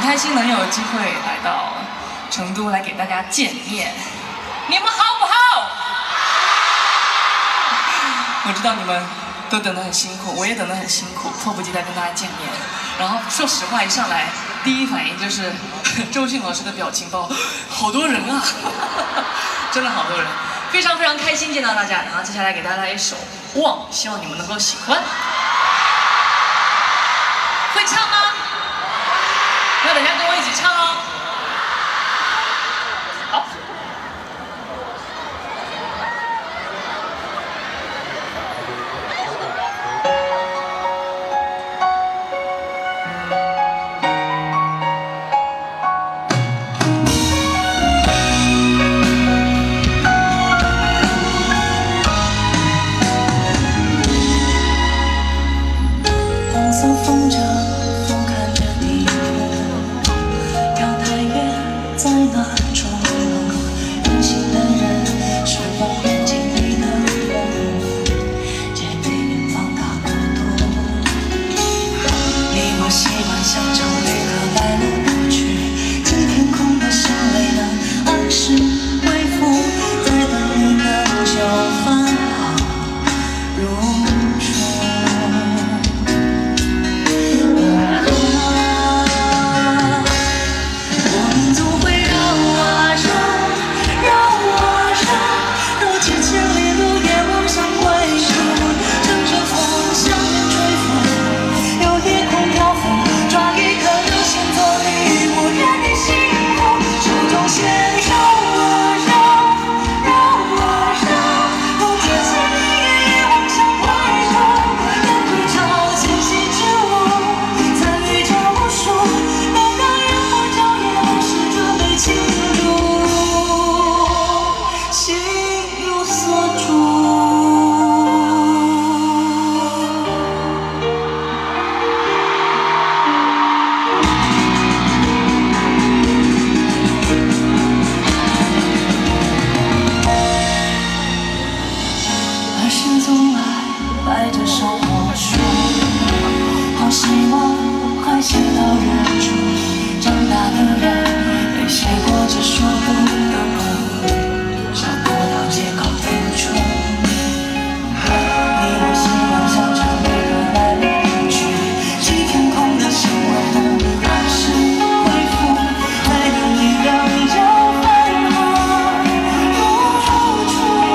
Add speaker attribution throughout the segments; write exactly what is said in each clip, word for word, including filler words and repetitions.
Speaker 1: 开心能有机会来到成都来给大家见面，你们好不好？我知道你们都等得很辛苦，我也等得很辛苦，迫不及待跟大家见面。然后说实话，一上来第一反应就是周迅老师的表情包，好多人啊，真的好多人，非常非常开心见到大家。然后接下来给大家来一首《忘》，希望你们能够喜欢。会唱吗？那等下跟我一起唱哦。好。
Speaker 2: 红色风筝俯瞰着地图，飘太远，在哪种远行的人是否眼睛里的梦，皆被远方大孤独。你我习惯想着旅客来路不去，这天空的香味能按时恢复，再等一等就返航入初。带着生活书，好希望还写到日出。长大的人没写过这说不的梦，找不到借口付出。你我希望像这旅客来路不去，去天空的香味能按时恢复，再等一等就返航入初初。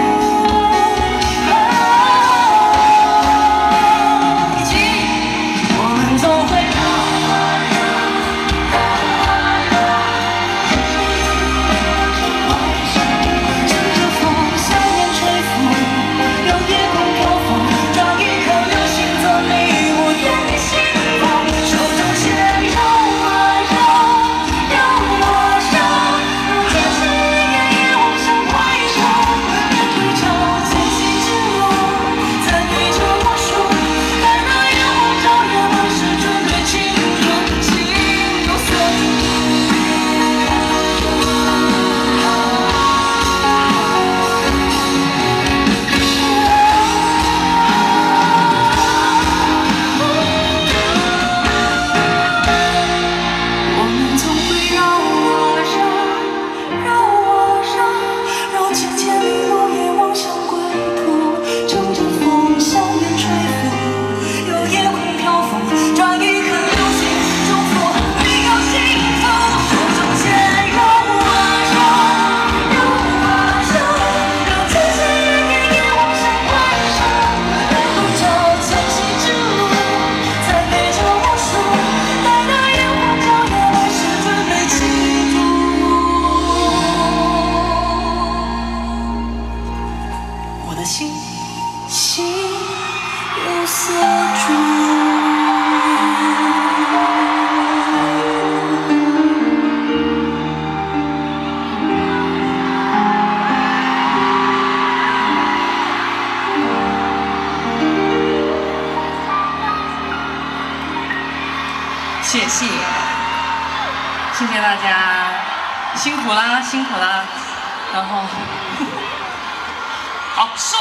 Speaker 2: 心心有所住。
Speaker 1: 谢谢，谢谢大家，辛苦啦，辛苦啦，然后。好，收。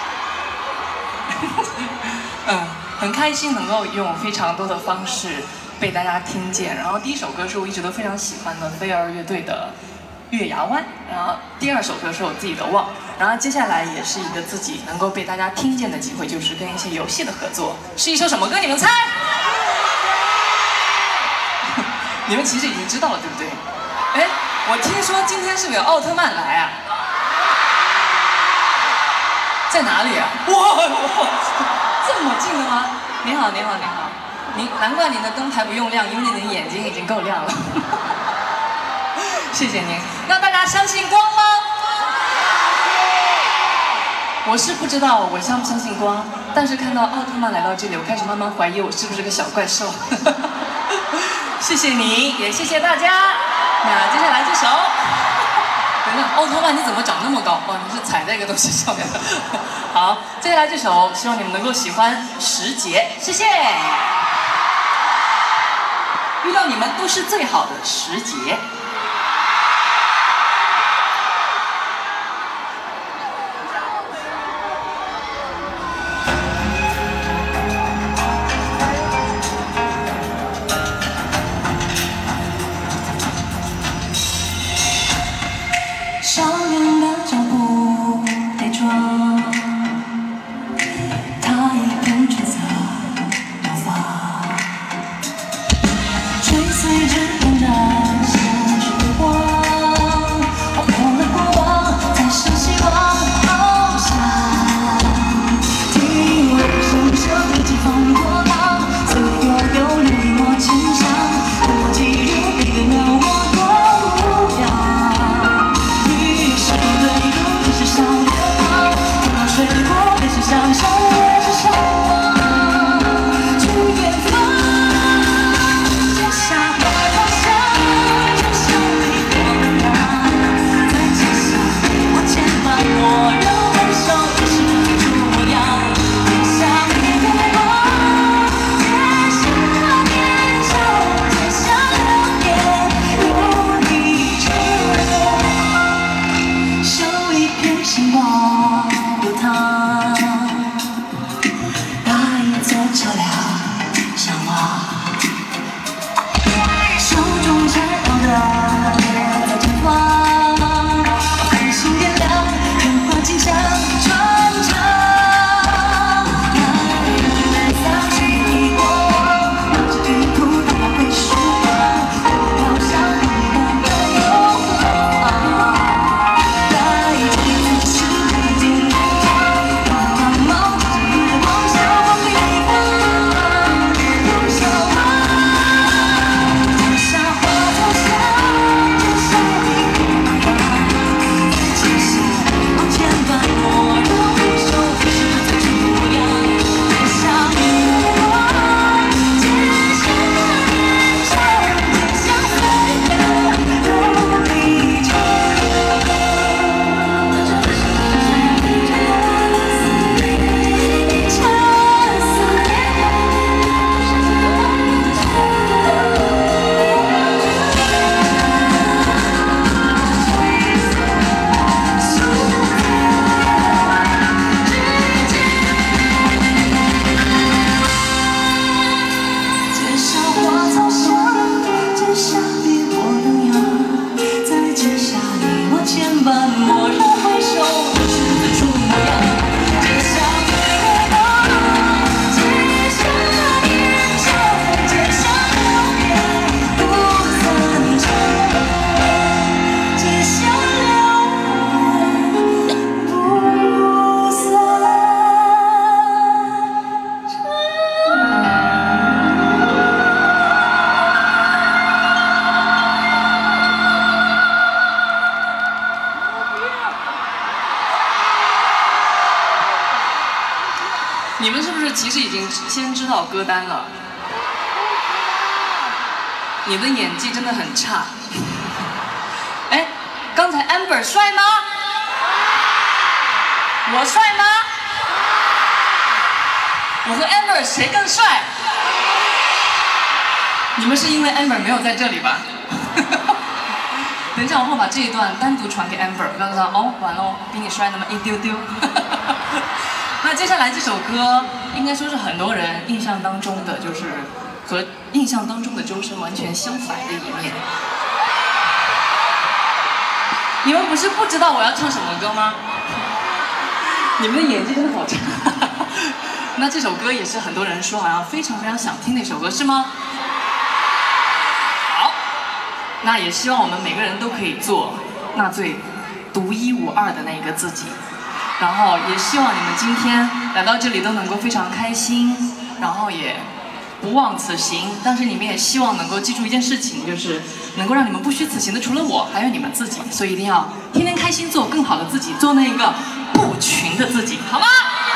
Speaker 1: 嗯，很开心能够用非常多的方式被大家听见。然后第一首歌是我一直都非常喜欢的飞儿乐队的《月牙湾》，然后第二首歌是我自己的《忘》，然后接下来也是一个自己能够被大家听见的机会，就是跟一些游戏的合作，是一首什么歌？你们猜？你们其实已经知道了，对不对？哎，我听说今天是不是有奥特曼来啊？在哪里啊？哇哇，这么近的吗？你好，你好，你好，您难怪您的灯牌不用亮，因为您的眼睛已经够亮了。谢谢您。那大家相信光吗？我是不知道我相不相信光，但是看到奥特曼来到这里，我开始慢慢怀疑我是不是个小怪兽。谢谢你，也谢谢大家。那接下来这首，等等，奥特曼你怎么长那么高？哦，你是踩在一个东西上面的。好，接下来这首，希望你们能够喜欢时节，谢谢。遇到你们都是最好的时节。
Speaker 2: 少年的脚步跌撞，他一片春色怒放，追随着风的像烛光，划破了过往，再生希望，翱翔。听我声声一起放过浪，随波流离我轻响，我记住你的那我多无恙。小月光，听到水波，便是想象，也是向往，去远方。接下花草香，就像你我的浪，在街上陪我牵绊，蓦然回首，已是最初模样。接下月光，接下年少，接下流年如一程。手一片星光流淌，搭一座桥梁相望，手中缠绕的也在绽放，繁星点亮，烟花竞相传唱。那日洒去一过往，拿着地图打开回时光，飘向你的没有光。
Speaker 1: 你们是不是其实已经先知道歌单了？你的演技真的很差。哎，刚才 Amber 帅吗？我帅吗？我和 Amber 谁更帅？你们是因为 Amber 没有在这里吧？等一下，我会把这一段单独传给 Amber， 告诉他哦，完了，比你帅那么一丢丢。那接下来这首歌，应该说是很多人印象当中的，就是和印象当中的周深完全相反的一面。你们不是不知道我要唱什么歌吗？你们的演技真的好差。那这首歌也是很多人说好像非常非常想听的一首歌，是吗？好，那也希望我们每个人都可以做那最独一无二的那个自己。然后也希望你们今天来到这里都能够非常开心，然后也不忘此行。但是你们也希望能够记住一件事情，就是能够让你们不虚此行的除了我，还有你们自己。所以一定要天天开心，做更好的自己，做那个不群的自己，好吗？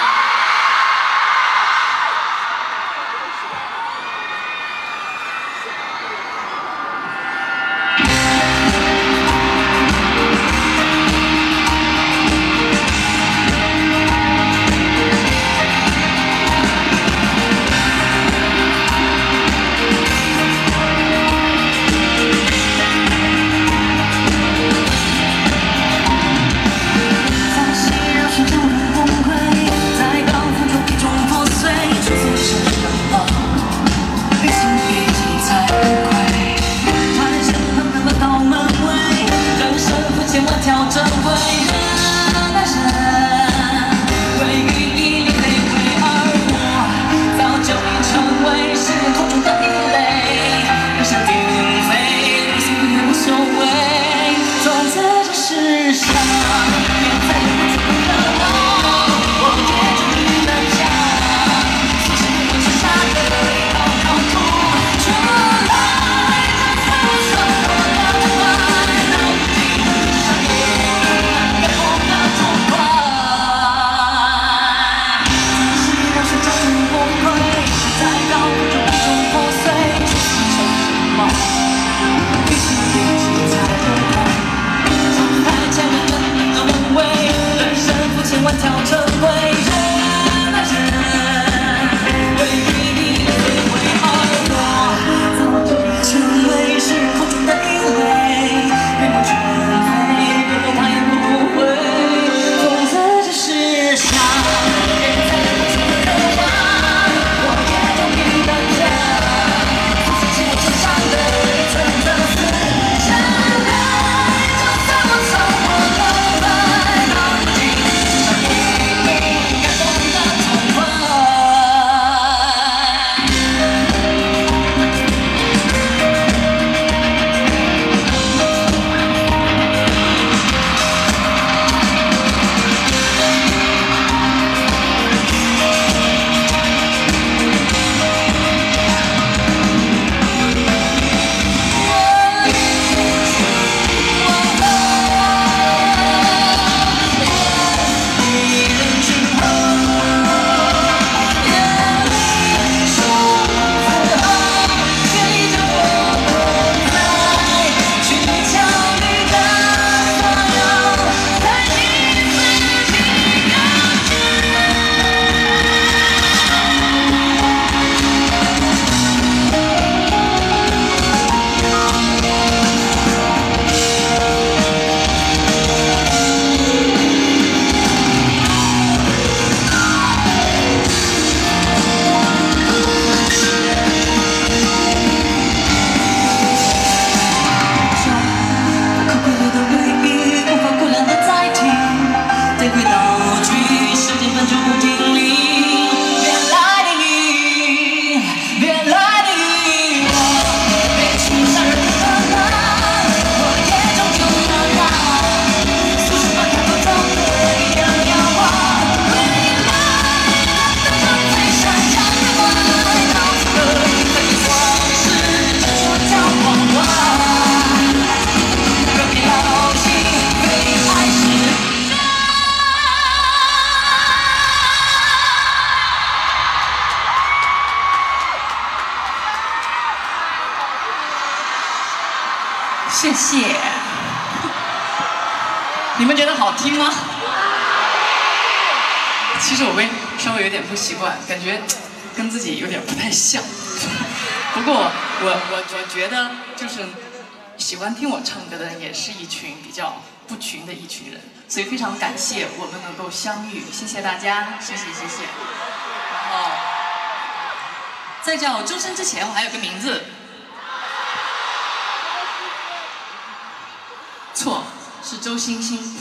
Speaker 1: 谢谢。你们觉得好听吗？其实我会稍微有点不习惯，感觉跟自己有点不太像。不过我我我觉得就是喜欢听我唱歌的人也是一群比较不群的一群人，所以非常感谢我们能够相遇，谢谢大家，谢谢谢谢。然后在叫周深之前，我还有个名字。错，是周星星。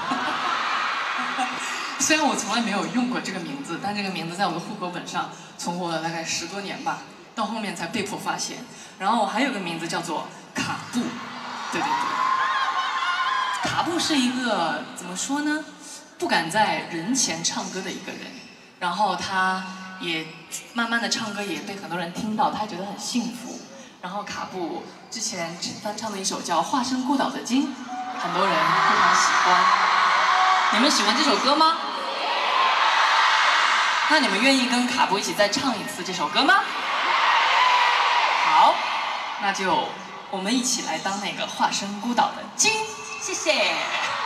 Speaker 1: 虽然我从来没有用过这个名字，但这个名字在我的户口本上存活了大概十多年吧，到后面才被迫发现。然后我还有个名字叫做卡布，对对对，卡布是一个怎么说呢？不敢在人前唱歌的一个人，然后他也慢慢的唱歌也被很多人听到，他觉得很幸福。然后卡布之前翻唱的一首叫《化身孤岛的鲸》，很多人非常喜欢。你们喜欢这首歌吗？那你们愿意跟卡布一起再唱一次这首歌吗？好，那就我们一起来当那个化身孤岛的鲸，谢谢。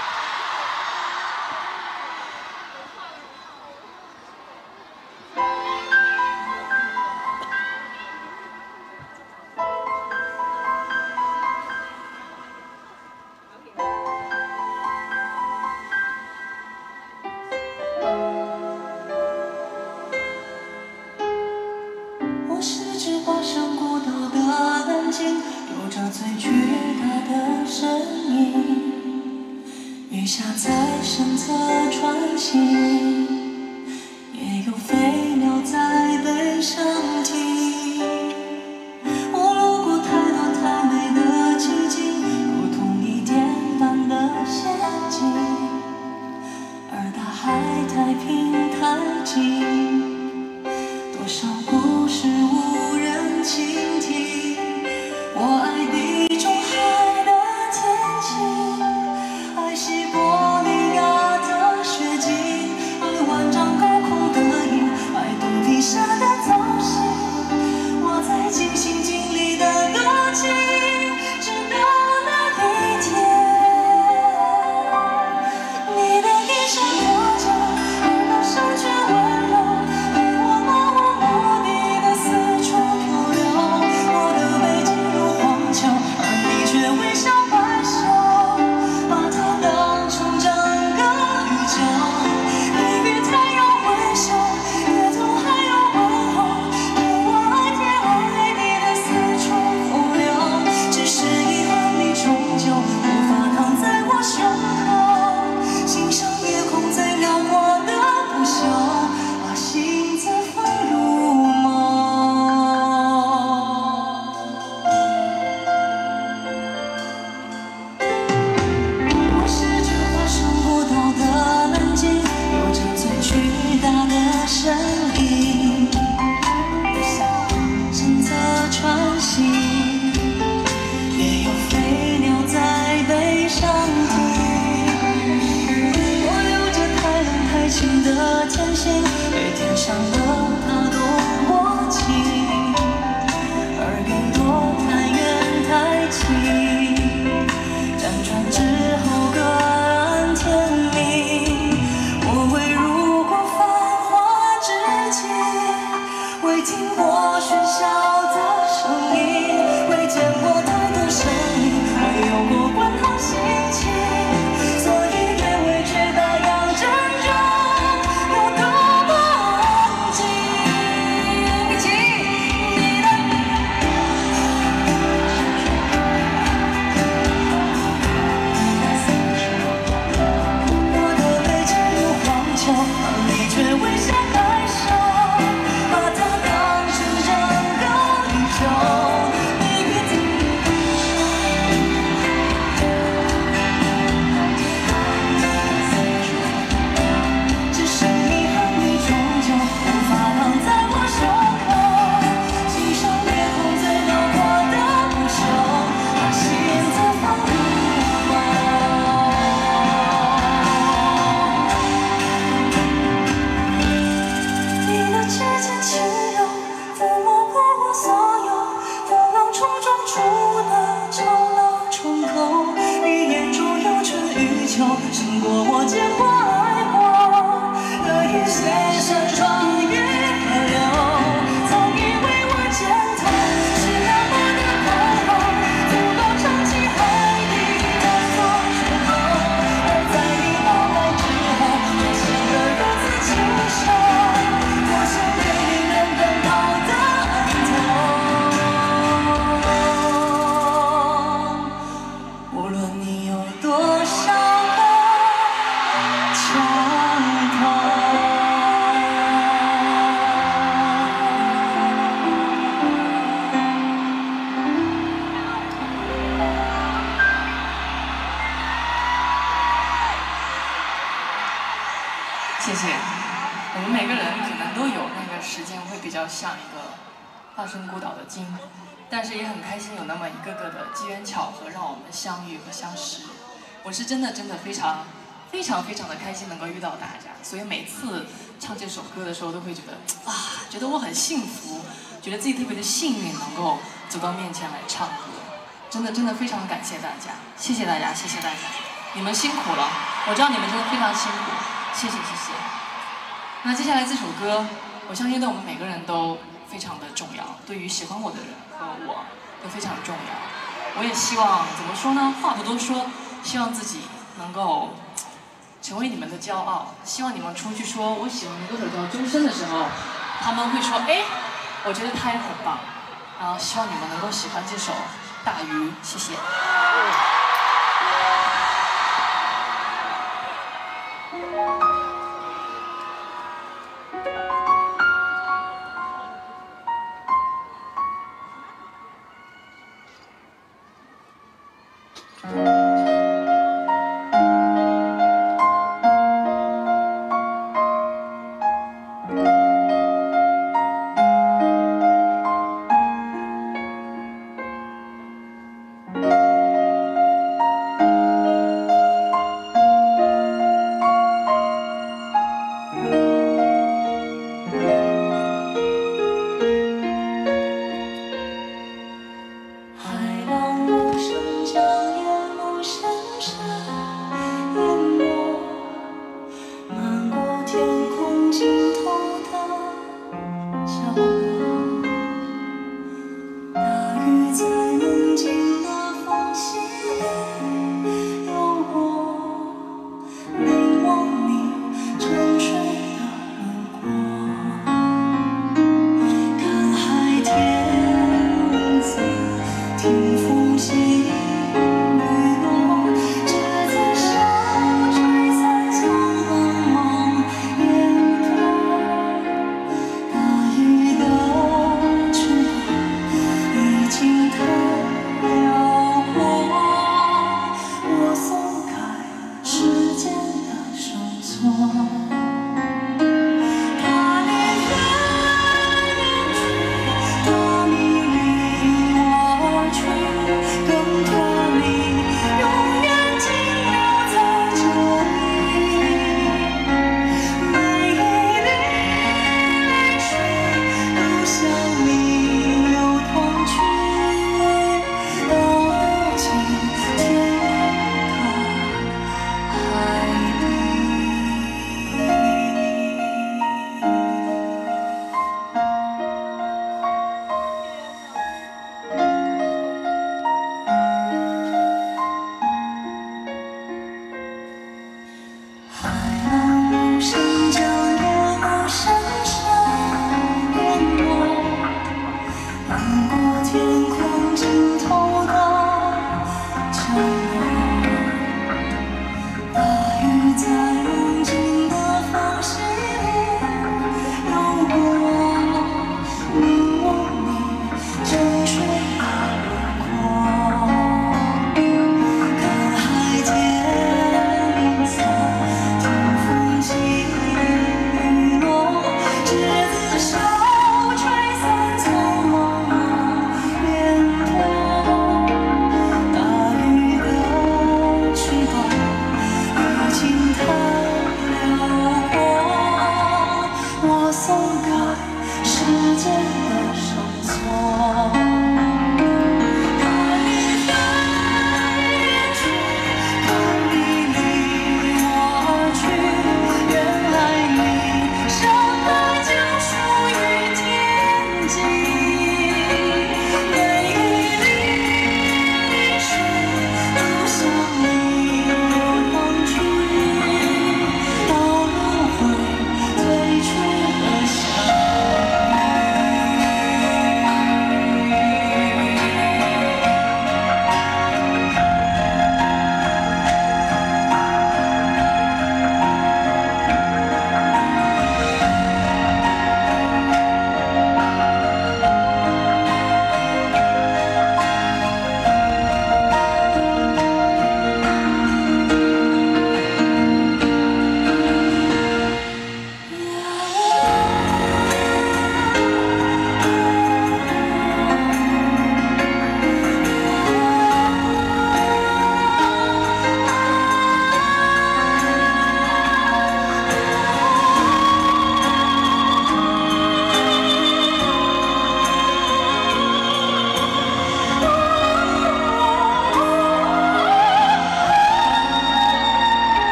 Speaker 2: 我是只化身孤岛的蓝鲸，有着最巨大的身影。雨下在身侧穿行，也有飞鸟在背上停。我路过太多太美的奇景，如同一点般的陷阱，而大海太平太静。多少故事无人倾听，我爱地中海的天晴，爱西伯利亚的雪景，爱
Speaker 1: 谢。我们每个人可能都有那个时间会比较像一个大声孤岛的鲸，但是也很开心有那么一个个的机缘巧合让我们相遇和相识。我是真的真的非常非常非常的开心能够遇到大家，所以每次唱这首歌的时候都会觉得啊，觉得我很幸福，觉得自己特别的幸运能够走到面前来唱歌。真的真的非常感谢大家，谢谢大家，谢谢大家，你们辛苦了，我知道你们真的非常辛苦，谢谢谢谢。那接下来这首歌，我相信对我们每个人都非常的重要，对于喜欢我的人和我都非常重要。我也希望怎么说呢？话不多说，希望自己能够成为你们的骄傲。希望你们出去说我喜欢的歌手叫周深的时候，他们会说，哎，我觉得他也很棒。然后希望你们能够喜欢这首《大鱼》，谢谢。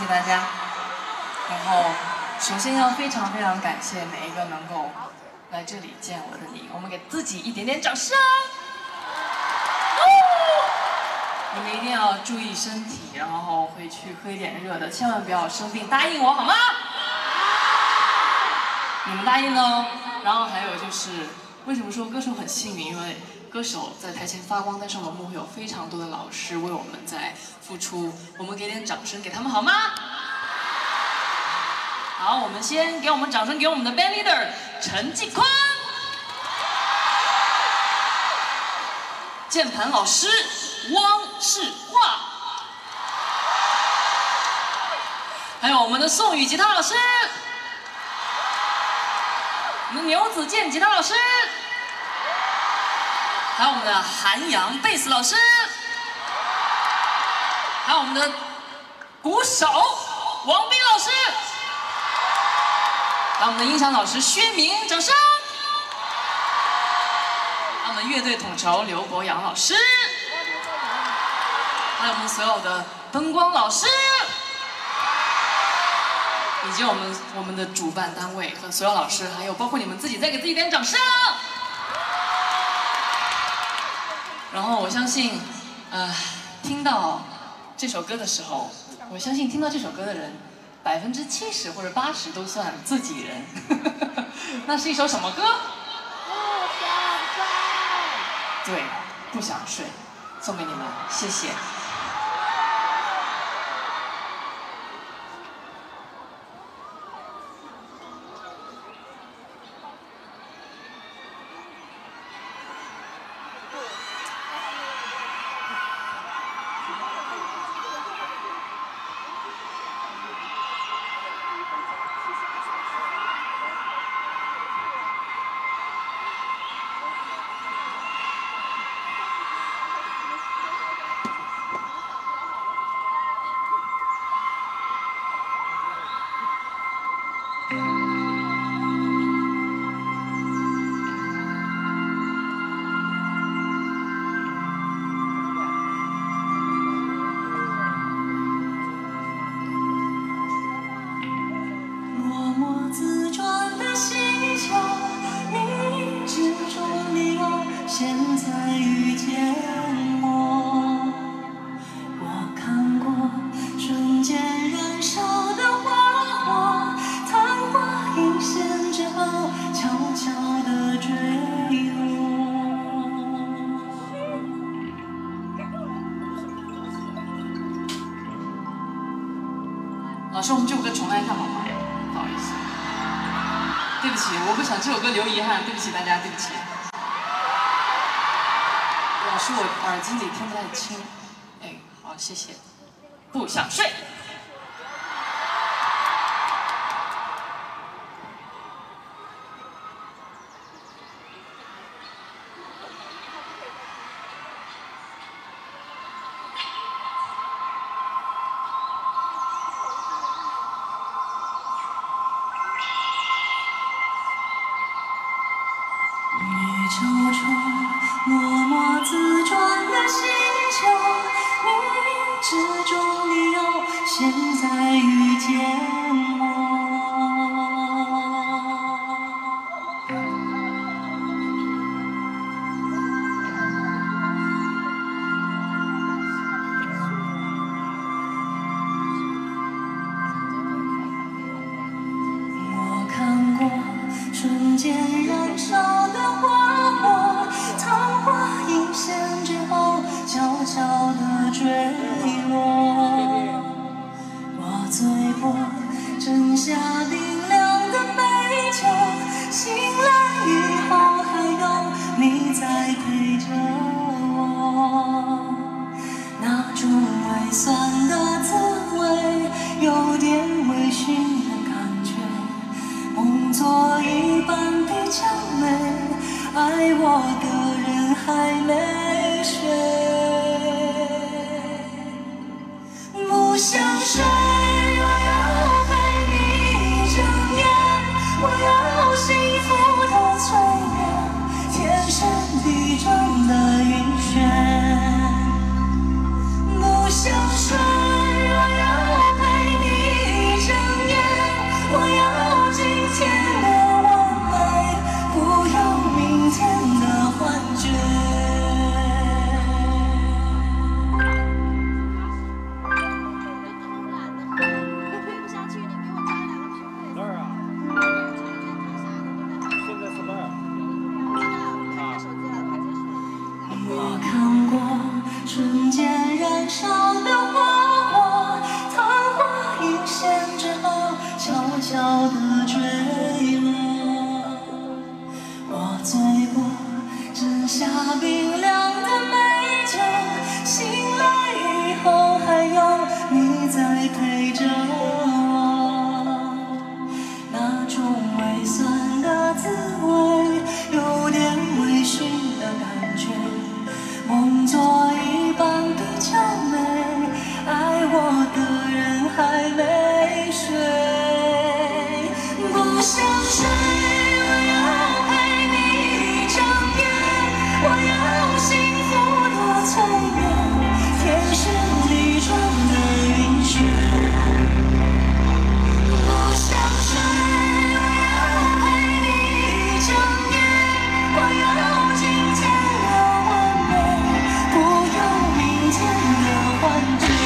Speaker 1: 谢大家。然后，首先要非常非常感谢每一个能够来这里见我的你，我们给自己一点点掌声。你们一定要注意身体，然后回去喝一点热的，千万不要生病，答应我好吗？你们答应哦。然后还有就是，为什么说歌手很幸运？因为歌手在台前发光，但是我们幕后有非常多的老师为我们在付出，我们给点掌声给他们好吗？好，我们先给我们掌声，给我们的 band leader 陈继宽，键盘老师汪世化，还有我们的宋宇吉他老师，我们的牛子健吉他老师。还有我们的韩阳贝斯老师，还有我们的鼓手王斌老师，还有我们的音响老师薛明，掌声！还有我们乐队统筹刘博洋老师，还有我们所有的灯光老师，以及我们我们的主办单位和所有老师，还有包括你们自己，再给自己点掌声！然后我相信，呃，听到这首歌的时候，我相信听到这首歌的人，百分之七十或者八十都算自己人。那是一首什么歌？不想睡。对，不想睡，送给你们，谢谢。老师，我们这首歌重来一下好吗？不好意思，对不起，我不想这首歌留遗憾，对不起大家，对不起。老师，我耳机里听不太清。哎，好，谢谢。不想睡。
Speaker 2: 宇宙中默默自转的星球，冥冥之中你又现在遇见我。我看过瞬间燃烧的花火，昙花一现之后悄悄地坠落。我醉过斟下冰凉的美酒，醒来以后还有你在陪着我。那种微酸的滋味，有点微醺的感觉，梦做一半比较美，爱我的人还没睡。不想睡，我要陪你一整夜，我要幸福的催眠，天旋地转的晕眩。不想睡，我要陪你想睡，我要陪你整夜，我要幸福的催眠，天旋地转的晕眩。不想睡，我要陪你整夜，我要今天的完美，不要明天的幻觉。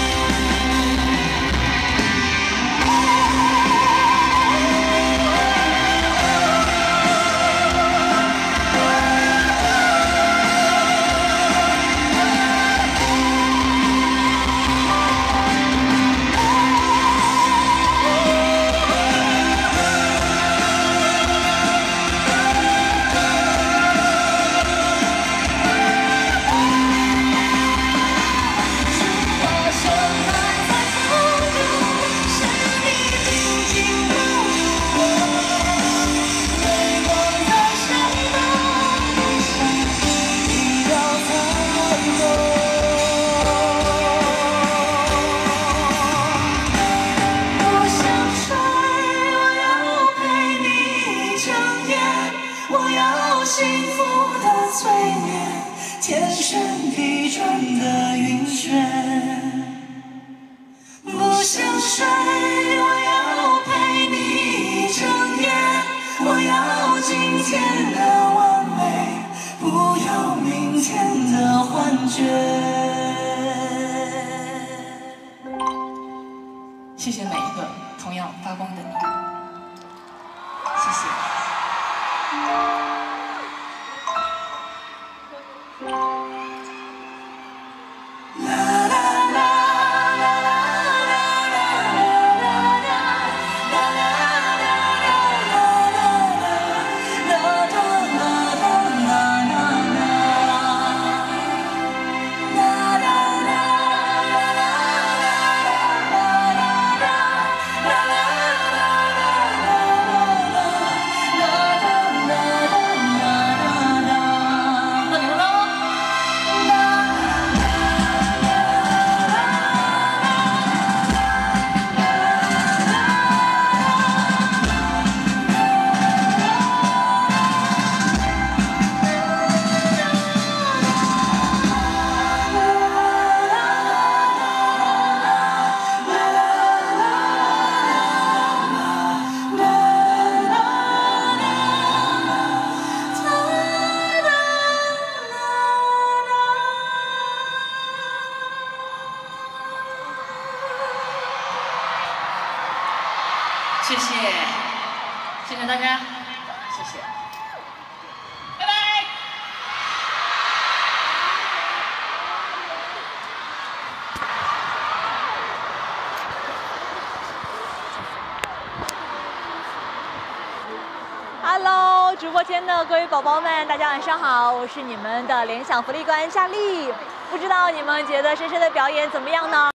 Speaker 2: 幸福的催眠，天旋地转的晕眩。不想睡，我要陪你整夜，我要今天的完美，不要明天的幻觉。
Speaker 1: 谢谢每一个同样发光的你，谢谢。谢谢，谢谢大家，谢谢，拜拜。
Speaker 3: Hello， 直播间的各位宝宝们，大家晚上好，我是你们的联想福利官夏丽。不知道你们觉得深深的表演怎么样呢？